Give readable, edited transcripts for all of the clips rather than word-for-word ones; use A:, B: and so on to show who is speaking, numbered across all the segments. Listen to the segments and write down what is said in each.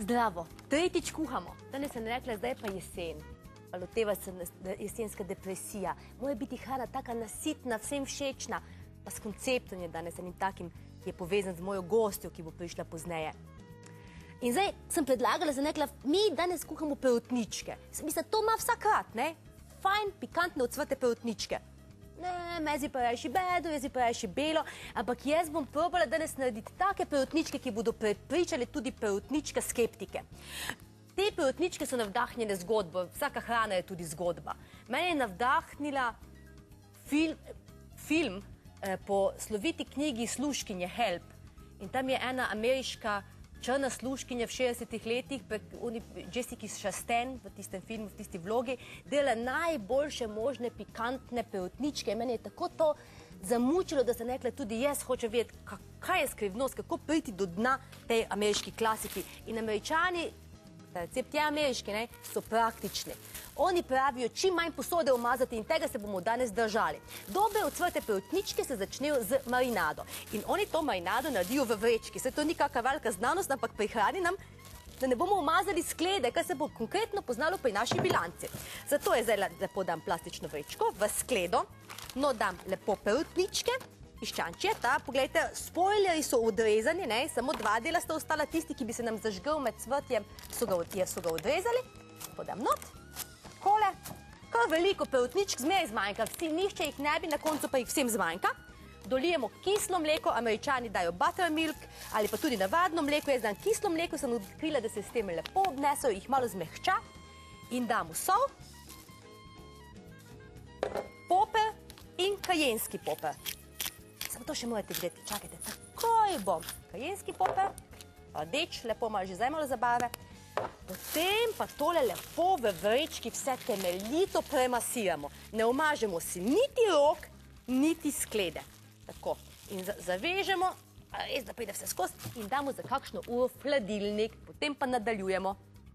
A: Zdravo, tretjič kuhamo. Danes sem rekla, zdaj pa jesen. Pa loteva se jesenska depresija. Moje biti hrana taka nasitna, vsem všečna. Pa s konceptom je danes enim takim, ki je povezan z mojo gostjo, ki bo prišla pozneje. In zdaj sem predlagala, sem rekla, mi danes kuhamo perutničke. Mislim, to ima vsakrat, ne? Fajn, pikantne, ocvrte perutničke. Ne, mezi pa rajši bedo, jaz pa rajši belo, ampak jaz bom probala danes narediti take perutničke, ki bodo prepričali tudi perutničke skeptike. Te perutničke so navdahnjene zgodbo, vsaka hrana je tudi zgodba. Mene je navdahnila film po sloviti knjigi Služkinje Help. In tam je ena ameriška črna služkinja v 60-ih letih, Jessica Chastain v tistem filmu, v tisti vlogi, dela najboljše možne pikantne perutničke. Mene je tako to zamučilo, da sem rekla, tudi jaz hočem vedeti, kaj je skrivnost, kako priti do dna tej ameriški klasiki. In Američani, recept je ameriški, ne, so praktični. Oni pravijo, čim manj posode umazati in tega se bomo danes držali. Dobre ocvrte perutničke se začnejo z marinado. In oni to marinado naredijo v vrečki. Se to ni kakva velika znanost, ampak prihrani nam, da ne bomo umazali sklede, kar se bo konkretno poznalo pri naši bilanci. Zato je zdaj lepo dam plastično vrečko v skledo, no dam lepo perutničke, piščančje, ta, pogledajte, spoilerji so odrezani, ne, samo dva dela sta ostala, tisti, ki bi se nam zažgal med cvrtjem, so ga odrezali, podam not. Kole, kar veliko perutničk zmeraj zmanjka, nihče jih ne bi, na koncu pa jih vsem zmanjka. Dolijemo kislo mleko, Američani dajo buttermilk ali pa tudi navadno mleko, jaz dam kislo mleko, sem odkrila, da se s tem lepo obnesejo, jih malo zmehča in damo sol, poper in kajenski poper. Samo to še morate videti, čakajte, takoj bom. Kajenski poper, rdeč, lepo malo že zdaj malo zabarve. Potem pa tole lepo v vrečki vse temeljito premasiramo. Ne omažemo si niti rok, niti sklede. Tako. In zavežemo, res da pride vse skozi in damo za kakšno uro v hladilnik. Potem pa nadaljujemo.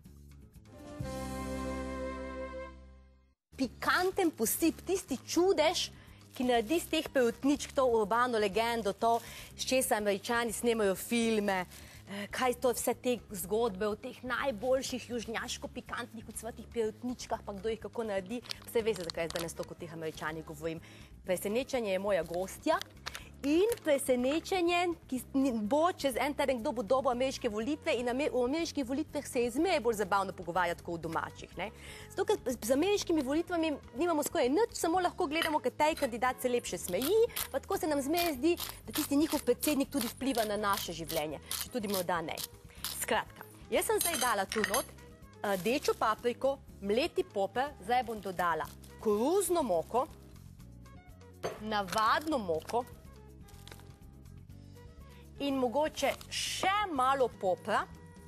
A: Pikanten posip, tisti čudež, ki naredi z teh perutničk to urbano legendo, to, s česa Američani snemajo filme, kaj to vse te zgodbe o teh najboljših južnjaško-pikantnih ocvrtih perutničkah, pa kdo jih kako naredi. Vse veste, zakaj jaz danes toliko o teh Američanih govorim. Presenečenje je moja gostja in presenečenje, ki bo čez en teden, kdo bo dobil ameriške volitve in v ameriških volitvah se je zmeraj bolj zabavno pogovarjati kot v domačih. Zato, ker z ameriškimi volitvami nimamo skoraj nič, samo lahko gledamo, kateri kandidat se lepše smeji, pa tako se nam zmeraj zdi, da tisti njihov predsednik tudi vpliva na naše življenje, če tudi morda ne. Skratka, jaz sem zdaj dala tu not rdečo papriko, mleti poper, zdaj bom dodala koruzno moko, navadno moko, in mogoče še malo popra,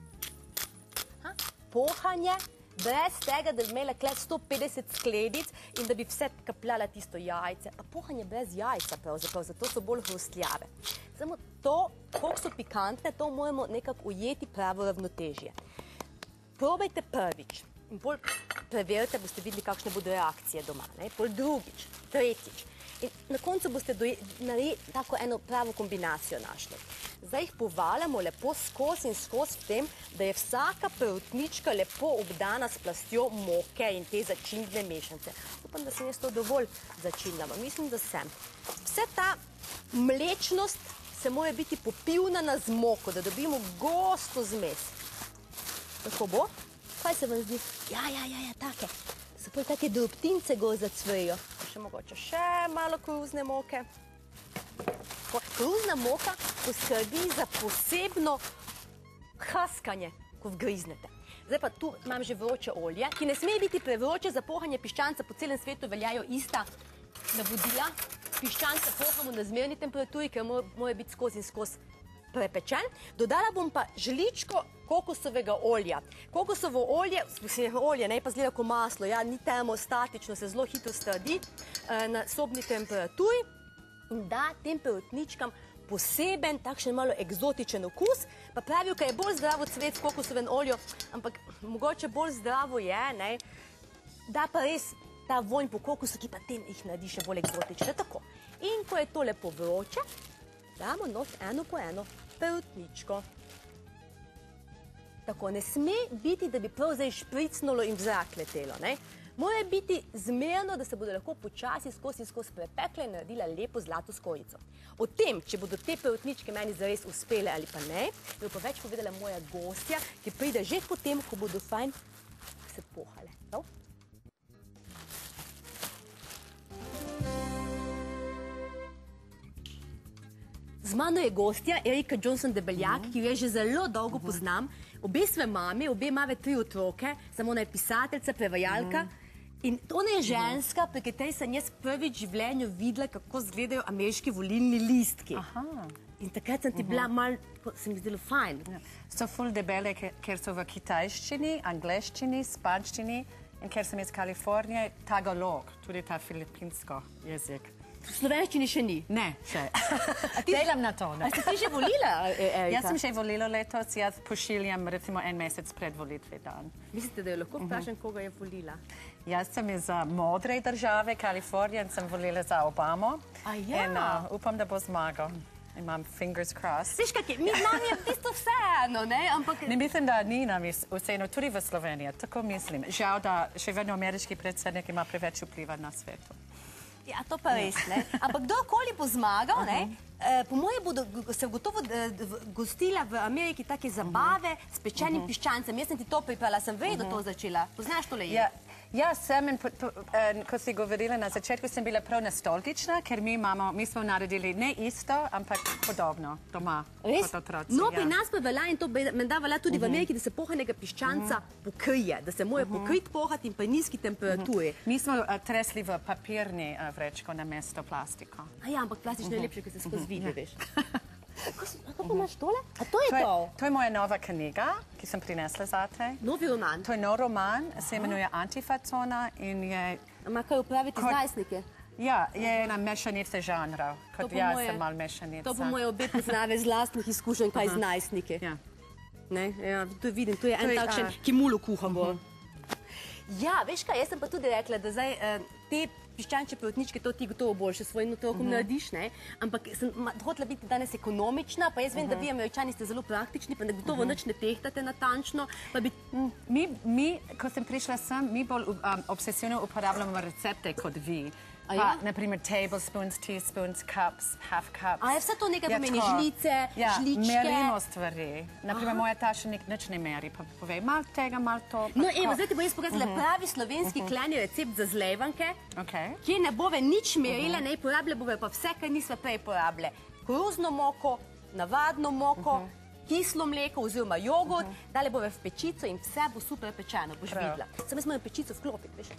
A: pohanje, brez tega, da bi imela kle 150 skledic in da bi vse kapljala tisto jajce. Pa pohanje brez jajca pravzaprav, zato so bolj hrustljave. Samo to, koliko so pikantne, to moramo nekako ujeti pravo ravnotežje. Probajte prvič in bolj preverite, boste videli, kakšne bodo reakcije doma. Bolj drugič, tretjič. In na koncu boste tako eno pravo kombinacijo našli. Zdaj jih povaljamo lepo skozi in skozi v tem, da je vsaka perutnička lepo obdana s plastjo moke in te začimbne mešance. Upam, da sem jaz to dovolj začinjala. Mislim, da sem. Vse ta mlečnost se mora biti popivnana z moko, da dobimo gosto zmes. Tako bo? Kaj se vam zdi? Ja, take. Se pravi, take drobtince go zacvrijo. Še mogoče še malo koruzne moke. Koruzna moka poskrbi za posebno haskanje, ko vgriznete. Zdaj pa tu imam že vroče olje, ki ne sme biti prevroče. Za pohanje piščanca po celem svetu veljajo ista navodila. Piščanca pohamo na zmerni temperaturi, ker mora biti skozi in skozi prepečen. Dodala bom pa žličko kokosovega olja. Kokosovo olje, ne pa zgleda kot maslo, ni termostatično, se zelo hitro stradi na sobni temperaturi in da tem perutničkam poseben, takšen malo eksotičen okus, pa pravijo, kaj je bolj zdravo cvet v kokosovem olju, ampak mogoče bolj zdravo je, da pa res ta vonj po kokosu, ki pa tem jih naredi še bolj eksotične. Tako. In ko je to lepo vroče, damo not eno po eno perutničko. tako, ne sme biti, da bi prav zdaj špricnulo in v zrak letelo, ne? Mora biti zmerno, da se bodo lahko počasi skozi prepekle in naredila lepo zlato skorjico. O tem, če bodo te perutničke meni zares uspele ali pa ne, bo pa več povedala moja gostja, ki pride že potem, ko bodo fajn se pohale. Prav? Z mano je gostja Erika Johnson-Debeljak, ki jo že zelo dolgo poznam. Obe sve mame, obe imave 3 otroke, samo ona je pisateljca, prevajalka. In ona je ženska, pri kateri sem jaz prvič v življenju videla, kako izgledajo ameriški volilni listki. In takrat sem ti bila malo, se mi zdelo fajn.
B: So ful debele, ker so v kitajščini, angleščini, španščini in ker sem iz Kalifornije, tagalog, tudi ta filipinsko jezik.
A: V slovenščini še ni?
B: Ne, še. Delam na to.
A: A ste ti že volila, Erika?
B: Jaz sem že volila letos, jaz pošiljam recimo 1 mesec pred volitvi dan.
A: Mislite, da jo lahko vprašam, koga je volila?
B: Jaz sem iz modre države, Kalifornije, in sem volila za Obamo. In upam, da bo zmagal. Imam fingers crossed.
A: Veš, kak je, nam je v bistvu vseeno, ne?
B: Ne mislim, da ni nam vseeno, tudi v Sloveniji, tako mislim. Žal, da še vedno ameriški predsednik ima preveč vpliva na svetu.
A: Ja, to pa res, ne. Ampak kdorkoli bo zmagal, ne, po moje bodo se gotovo gostila v Ameriki take zabave s pečenim piščancem. Jaz sem ti to pripravila, sem vedno to začela. Poznaš tole je?
B: Ja, sem in ko si govorila na začetku, sem bila prav nostalgična, ker mi smo naredili ne isto, ampak podobno doma kot otroci.
A: No, pri nas pa velja in to menda velja tudi v Ameriki, da se pohanega piščanca pokrije, da se mora pokrit pohati in pri nizki temperaturi.
B: Mi smo tresli v papirni vrečko na mesto plastiko.
A: Ja, ampak plastično je lepše, ker se skozi vidi, veš. Kako pa imaš tole? A to je to?
B: To je moja nova knjiga, ki sem prinesla zate.
A: Novi roman?
B: To je nov roman, se imenuje Antifacona in je...
A: Ima kaj upraviti z najstnike?
B: Ja, je ena mešanica žanrov, kot jaz sem mal mešanica.
A: To po moje obe poznave z lastnih izkušenj, kaj z najstnike. Ne, ja, to vidim, to je en takšen, ki mulo kuhamo. Ja, veš kaj, jaz sem pa tudi rekla, da zdaj te piščanče perutničke, to ti gotovo boljše s svojim otrokom narediš, ne? Ampak sem hotela biti danes ekonomična, pa jaz vem, da vi Američani ste zelo praktični, pa gotovo nič ne tehtate natančno, pa bi...
B: Mi, ko sem prišla sem, mi bolj obsesivno uporabljamo recepte kot vi. Pa, naprimer, tablespoons, teaspoons, cups, half cups.
A: A je vse to nekaj pomeni? Žlice, žličke?
B: Ja, merimo stvari. Naprimer, moja taša nič ne meri, pa povej, malo tega, malo to.
A: No, evo, zdaj ti bo jaz pokazala pravi slovenski kleni recept za zlevanke, ki ne bove nič merila, ne porabile bove pa vse, kar nisva prej porabile. Koruzno moko, navadno moko, kislo mleko oziroma jogurt, dale bove v pečico in vse bo super pečeno, boš videla. Samo jaz moram pečico vklopiti, veš.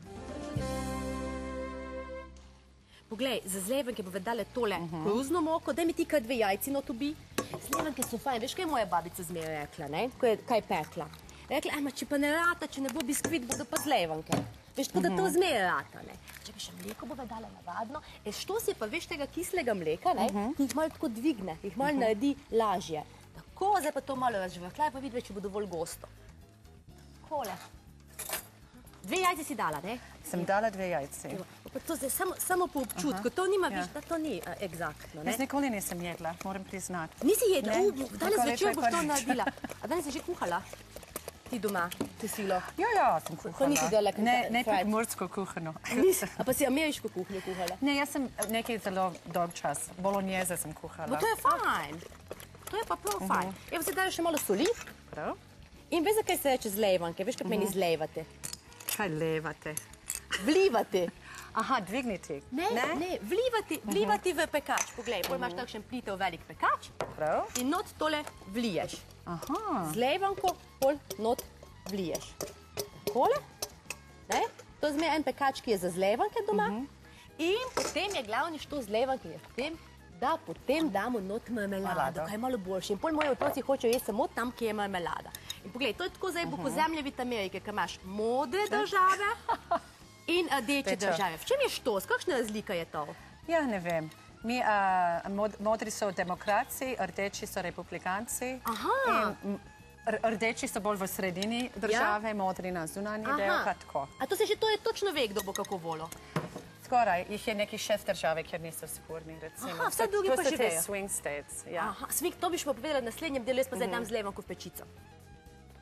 A: Poglej, za zlevanke bove dale tole koruzno moko, daj mi ti kar 2 jajci notobi. Zlevanke so fajn, veš, kaj je moja babica zmeraj rekla, ne? Kaj je pekla? Rekla, ajma, če pa ne rata, če ne bo biskvit, bodo pa zlevanke. Veš, tako da to zmeraj rata, ne? Če pa še mleko bove dale navadno, što si pa veš tega kislega mleka, ne? Ki jih malo tako dvigne, jih malo naredi lažje. Tako, zdaj pa to malo razžvrkljaj, pa vidi, če bo dovolj gosto. Takole. 2 jajce si dala, ne?
B: Sem dala 2 jajci.
A: To zdaj samo po občutku, to nima, veš, da to ni egzaktno, ne?
B: Jaz nikoli nisem jedla, moram priznati.
A: Nisi jedla? Danes večer boš to naredila. A danes si že kuhala? Ti doma, ti silo?
B: Ja, sem kuhala.
A: To nisi delala?
B: Ne primorsko kuhano.
A: A pa si ameriško kuhnjo kuhala?
B: Ne, jaz sem nekaj zelo dolg čas. Bolognese sem kuhala.
A: No to je fajn. To je pa prav fajn. Evo se dajo še malo soli.
B: Prav.
A: In veš, zakaj se reče zlevanke? Veš, kaj meni zlevate?
B: Kaj levate?
A: Vlivate.
B: Aha, dvigniti.
A: Ne, vlivati v pekač. Poglej, bolj imaš takšen plitev velik pekač in not tole vliješ. Zlevanko pol not vliješ. Takole. To je en pekač, ki je za zlevanke doma. In potem je glavni što zlevanke je v tem, da potem damo not marmelado, kaj je malo boljše. In pol moji otroci hočejo jesti samo tam, kjer je marmelada. In poglej, to je tako zdaj bo zemljevid Amerike, ker imaš modre države in rdeče države. V čem je štos? Kakšna razlika je to?
B: Ja, ne vem. Mi, modri so demokraci, rdeči so republikanci. Rdeči so bolj v sredini države, modri na zunanji del, pa tako.
A: A to se že točno ve, kdo bo kako volil?
B: Skoraj, jih je nekih 6 države, kjer niso sigurni, recimo.
A: Aha, vse drugi pa že vejo.
B: To so te swing states, ja.
A: Aha, swing, to biš pa povedala v naslednjem delu, jaz pa zdaj dam zlevanko v pečico.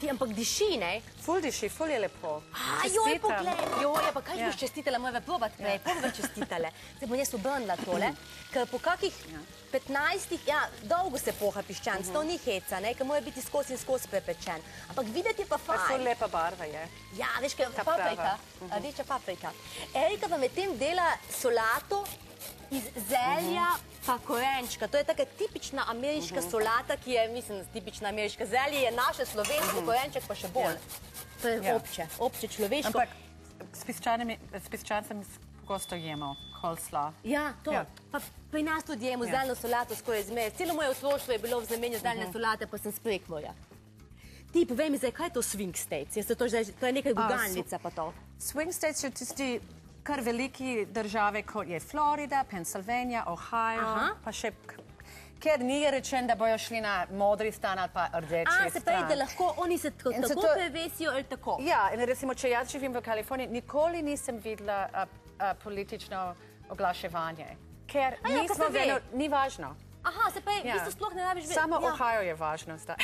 A: ampak diši, ne?
B: Ful diši, ful je lepo.
A: Joj, poglej, joj, pa kaj boš čestitala, moja probat prej, prva čestitala. Zdaj bom jaz obrnila tole, ker po kakih 15, ja, dolgo se poha piščanc, to ni heca, ne, ker mora biti skozi in skozi prepečen. Ampak videti je pa fajn.
B: Ful lepa barva je.
A: Ja, veš, kaj je paprika, rdeča paprika. Erika pa med tem dela solato iz zelja pa korenčka. To je taka tipična ameriška solata, ki je, mislim, tipična ameriška. Zelje je naše slovensko, korenček pa še bolj. To je obče človeško.
B: Ampak s piščancem pogosto jemo coleslaw.
A: Ja, to. Pa pri nas tudi jemo zeljno solato skoraj zmeraj. Celo moje otroštvo je bilo v znamenju zeljne solate, pa sem s Prekmurja. Ti, povej mi zdaj, kaj je to swing states? To je nekaj gugalnica pa to.
B: Swing states so tisti kar veliki države, kot je Florida, Pennsylvania, Ohio, pa še, ker ni rečen, da bojo šli na modri stan ali pa rdeči stan.
A: Se pravi, da lahko oni se tako prevesijo ali tako?
B: Ja, in recimo, če jaz živim v Kaliforniji, nikoli nisem videla politično oglaševanje, ker ni važno.
A: Aha, se pravi, v bistvu sploh ne rabiš vedeti.
B: Samo Ohio je važno zdaj.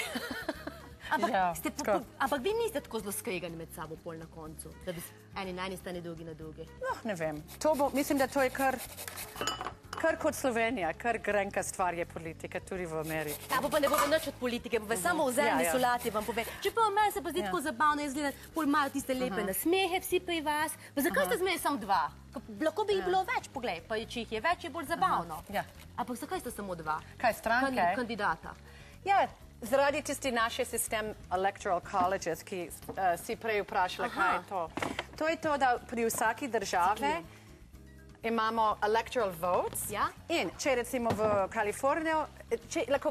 A: Ampak vi niste tako zelo skregani med sabo pol na koncu, da bi eni na eni strani, drugi na drugi?
B: Ne vem. Mislim, da to je kar kot Slovenija, kar grenka stvar je politika, tudi v Ameriki.
A: Ja, pa ne bo nič od politike, bo samo v zeljni solati vam pove. Čeprav meni se pa zdi tako zabavno, jaz gledam, pol imajo tiste lepe nasmehe vsi pri vas. Pa zakaj ste zmeraj samo dva? Lahko bi jih bilo več, poglej, pa če jih je več, je bolj zabavno. Ampak zakaj ste samo dva?
B: Kaj, stranke?
A: Kandidata.
B: Ja, zaradi tisti naše sistem electoral colleges, ki si prej vprašala, kaj je to. To je to, da pri vsaki državi imamo electoral votes in če recimo v Kaliforniju, lahko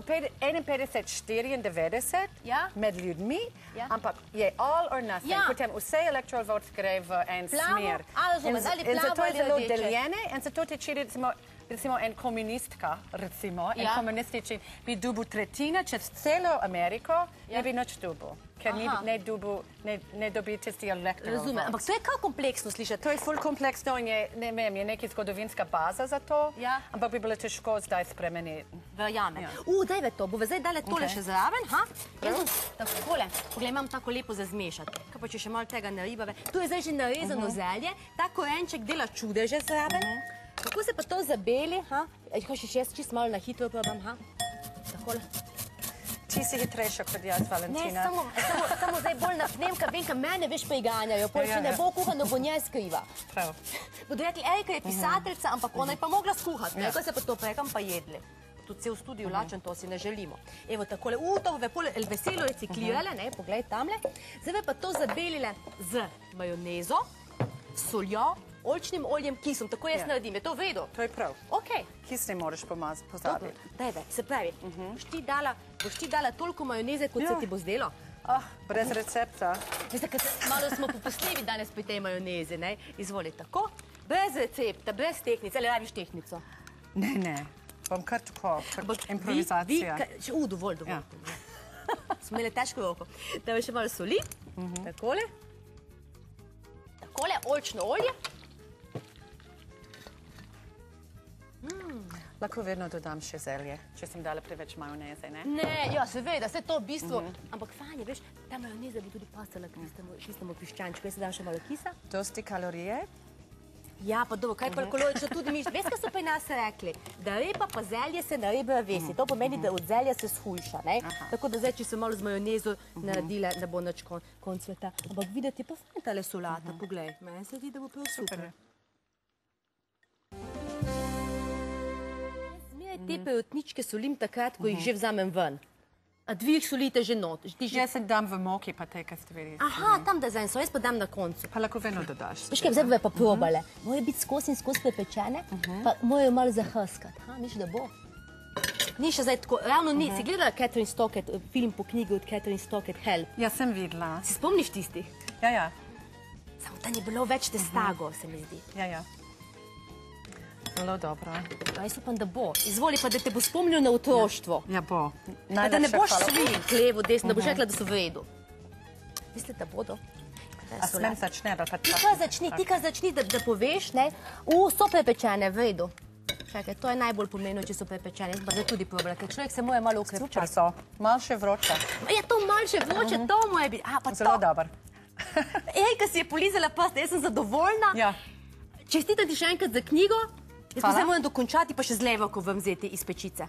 B: 51-94 med ljudmi, ampak je all or nothing. Potem vse electoral votes gre v en smer. In zato je zelo deljene in zato teče recimo en komunistka, en komunistični bi dubil tretjina čez celo Ameriko, ne bi nič dubil, ker ne dobi tisti electoral votes.
A: Razumem, ampak to je kaj kompleksno slišati?
B: To je ful kompleksno in je neka zgodovinska baza za to, ampak bi bilo težko zdaj spremeniti.
A: Verjamem. Dajve to, bova zdaj dale tole še zraven, takole, poglej, imam tako lepo za zmešati. Kaj pa če še malo tega naribave? Tu je zdaj že narezano zelje, ta korenček dela čudeže zraven. Kako se pa to zabeli, Kaj še jaz čisto malo na hitro probam, Takole.
B: Ti si hitrejša kot jaz, Valentina.
A: Ne, samo zdaj bolj napnem, ker vem, ker mene veš priganjajo, pol če ne bo kuhano, bo nje skriva.
B: Prav.
A: Bodo rekli, Erika je pisateljca, ampak ona je pa mogla skuhati, nekaj se pa to prekam pa jedli. Tudi cel studio lačen, to si ne želimo. Evo takole, to bo veselo reciklirale, poglej tamle. Zdaj pa to zabelile z majonezo, soljo, oljčnim oljem, kisom, tako jaz naredim. Je to v redu?
B: To je prav.
A: Ok.
B: Kis ne moraš pozabiti.
A: Dajve, se pravi, boš ti dala toliko majoneze, kot se ti bo zdelo?
B: Brez recepta.
A: Malo smo popustljivi danes pri tej majonezi, ne? Izvoli tako, brez recepta, brez tehnice, ali rabiš tehnico?
B: Ne, bom kar tako, improvizacija.
A: Dovolj. Smo imeli težko roko. Dajve še malo soli, takole. Takole, oljčno olje.
B: Lahko vedno dodam še zelje, če sem dala preveč majoneze, ne?
A: Ne, ja, seveda, vse to v bistvu. Ampak fajn je, veš, ta majoneza bo tudi pasala k tistemu piščančku. Jaz se dam še malo kisa.
B: Dosti kalorije?
A: Ja, pa dobro, kaj pa kalorično tudi miš. Veš, kaj so pri nas rekli? Da repa pa zelje se na rebe vesi. To pomeni, da od zelja se shujša, ne? Tako da zdaj, če sem malo z majonezo naredila, ne bo nič konc sveta. Ampak videti je pa fajn tale solata, poglej. Meni se zdi, da bo prav super. Te perutničke solim takrat, ko jih že vzamem ven. A dvi jih solite že not.
B: Jaz se dam v moki, pa te stvari.
A: Aha, tam da zajem so, jaz pa dam na koncu.
B: Pa lahko vedno dodaš.
A: Veš kaj, zdaj bove pa probale. Moje biti skozi in skozi prepečene, pa moje malo zahrskati. Miš, da bo? Ni še zdaj tako, ravno ni. Si gledala Catherine Stockett, film po knjigi od Catherine Stockett, Help?
B: Ja, sem videla.
A: Si spomniš tistih?
B: Ja.
A: Samo tam je bilo več testago, se mi zdi.
B: Ja. Zelo dobro.
A: Jaz upam, da bo. Izvoli pa, da te bo spomnil na otroštvo.
B: Ja, bo.
A: Da ne boš svil levo, desno, da boš rekla, da so v redu. Mislite, da bodo?
B: A smem začne, da pa
A: tako. Ti kar začni, da poveš, ne? So prepečene, v redu. Čakaj, to je najbolj pomembno, če so prepečeni. Pa zdaj tudi probala, ker človek se mora malo ukrepčati.
B: Super so, malo še vroče.
A: Ja, to malo še vroče, to moje biti.
B: Zelo dober.
A: Ej, ko si je polizala prst, jaz sem zadovoljna.
B: Ja.
A: Čestitam ti še enkrat za knjigo. Jaz pa zdaj moram dokončati, pa še zlevako vam vzeti iz pečice.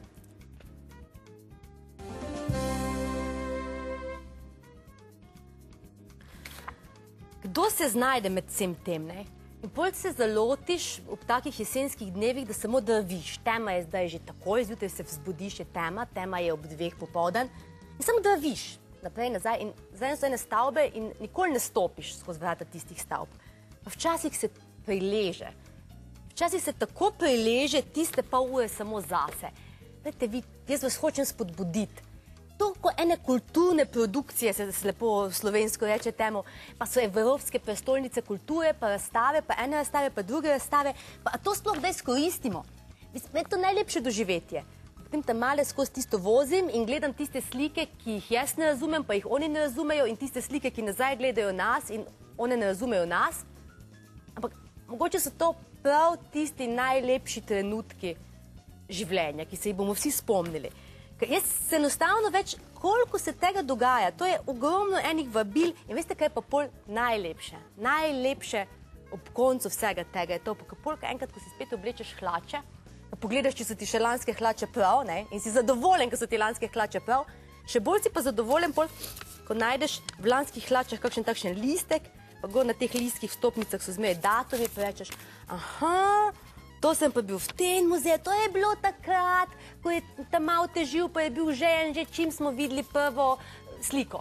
A: Kdo se znajde med vsem tem, ne? In potem se zalotiš ob takih jesenskih dnevih, da samo drviš. Tema je zdaj že takoj, zjutraj se vzbudiš, je tema je ob 2 popoldan. In samo drviš naprej, nazaj in zdaj so ene stavbe in nikoli ne stopiš skozi vrata tistih stavb. Pa včasih se prileže. Včasih se tako prileže tiste pol ure samo zase. Dajte vi, jaz vas hočem spodbuditi. Toliko ene kulturne produkcije, se lepo slovensko reče temu, pa so evropske prestolnice kulture, pa razstave, pa ene razstave, pa druge razstave, pa to sploh da izkoristimo. Mislim, je to najlepše doživetje. Potem tam male skozi tisto vozim in gledam tiste slike, ki jih jaz ne razumem, pa jih oni ne razumejo in tiste slike, ki nazaj gledajo nas in one ne razumejo nas. Ampak mogoče so to prav tisti najlepši trenutki življenja, ki se jih bomo vsi spomnili. Ker jaz se enostavno več, koliko se tega dogaja, to je ogromno enih vabil in veste, kaj je pa pol najlepše? Najlepše ob koncu vsega tega je to, pa pol enkrat, ko si spet oblečeš hlače, pa pogledaš, če so ti še lanske hlače prav, ne, in si zadovoljen, ko so ti lanske hlače prav, še bolj si pa zadovoljen pol, ko najdeš v lanskih hlačah kakšen takšen listek, pa gor na teh listkih vstopnicah so zmeraj datumi, pa rečeš, aha, to sem pa bil v tem muzeju, to je bilo takrat, ko je tam malo težil, pa je bil žen, že čim smo videli prvo sliko.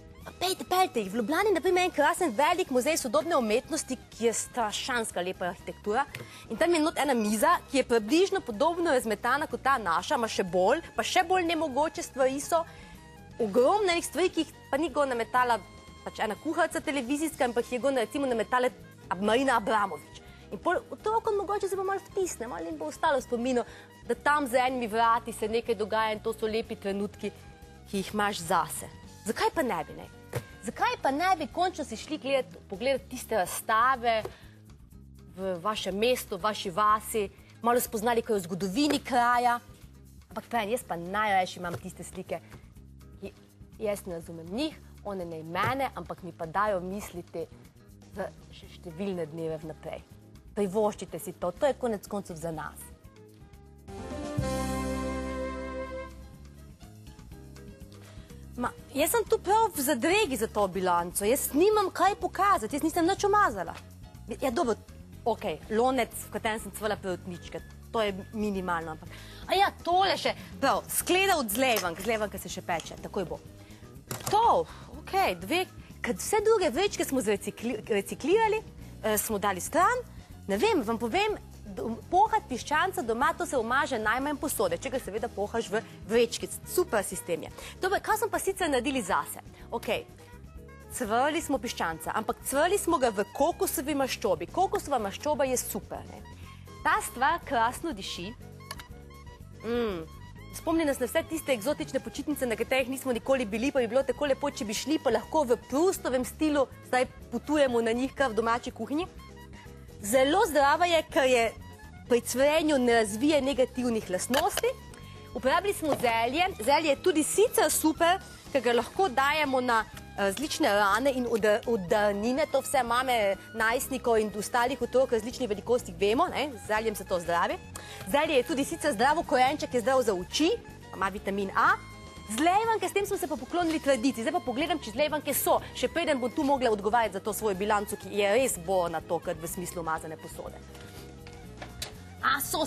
A: Peljte jih, v Ljubljani naprimer en krasen velik muzej sodobne umetnosti, ki je strašanska lepa arhitektura in tam je not ena miza, ki je približno podobno razmetana kot ta naša, ima še bolj, pa še bolj nemogoče stvari so, ogromno enih stvari, ki jih pa ni go nametala pač ena kuharca televizijska, ampak je go recimo nametala Marina Abramovič. In otrokom mogoče se pa malo vtisne, malo jim bo ostalo v spominu, da tam za enimi vrati se nekaj dogaja in to so lepi trenutki, ki jih imaš zase. Zakaj pa ne bi, ne? Zakaj pa ne bi končno si šli pogledati tiste razstave v vašem mestu, v vaši vasi, malo spoznali, kaj je v zgodovini kraja. Ampak pravi, jaz pa najrajši imam tiste slike, ki jaz ne razumem njih, one ne mene, ampak mi pa dajo misliti za še številne dneve vnaprej. Privoščite si to, to je konec koncev za nas. Jaz sem tu prav v zadregi za to bilanco, jaz nimam kaj pokazati, jaz nisem nič umazala. Ja, dobro, okej, lonec, v katerem sem cvala prevotničke, to je minimalno, ampak... A ja, tole še, prav, skleda od zlevanke se še peče, takoj bo. To, okej, vse druge vrečke smo reciklirali, smo dali stran, ne vem, vam povem, pohat piščanca doma, to se umaže najmanj posode, če ga seveda pohaš v vrečki, super sistem je. Dobro, kaj smo pa sicer naredili zase? Okej, cvrli smo piščanca, ampak cvrli smo ga v kokosovi maščobi. Kokosova maščoba je super, ne? Ta stvar krasno diši. Spomni nas na vse tiste eksotične počitnice, na katerih nismo nikoli bili, pa bi bilo tako lepo, če bi šli, pa lahko v Proustovem stilu, zdaj potujemo na njih kar v domači kuhinji. Zelo zdrava je, ker je pri cvrenju ne razvije negativnih lastnosti. Uporabili smo zelje. Zelje je tudi sicer super, ker ga lahko dajemo na različne rane in udarnine. To vse mame najstnikov in ostalih otrok različnih velikostih vemo, z zeljem se to zdravi. Zelje je tudi sicer zdravo, korenček je zdrav za oči, ima vitamin A. Zlevanke, s tem smo se pa poklonili tradiciji. Zdaj pa pogledam, če zlevanke so. Še preden bom tu mogla odgovarjati za to svojo bilanco, ki je res bolj na to, kot v smislu umazane posode. So.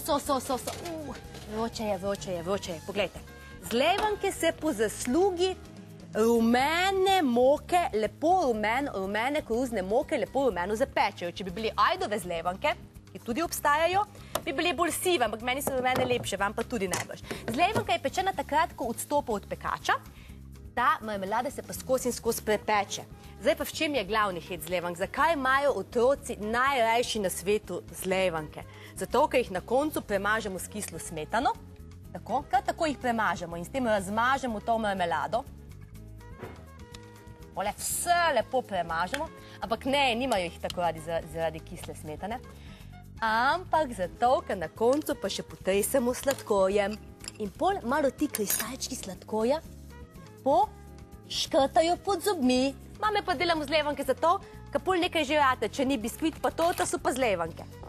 A: Vroče je. Poglejte. Zlevanke se po zaslugi rumene moke, lepo rumene koruzne moke, lepo rumeno zapečejo. Če bi bili ajdove zlevanke, ki tudi obstajajo, bi bili bolj sive, ampak meni so rumene lepše, vam pa tudi najbrž. Zlevanka je pečena takrat, ko odstopa od pekača, ta marmelada se pa skozi in skozi prepeče. Zdaj pa v čem je glavni hit zlevank? Zakaj imajo otroci najrajši na svetu zlevanke? Zato, ker jih na koncu premažemo s kislo smetano, tako jih premažemo in s tem razmažemo to marmelado. Vse lepo premažemo, ampak ne, nimajo jih tako radi zaradi kisle smetane. Ampak zato, ker na koncu pa še potresemo sladkorjem. In pol malo ti kristalčki sladkorja škrtajo pod zobmi. Mame pa delamo zlevanke zato, ker pol nekaj že rate, če ni biskvit pa torta, so pa zlevanke.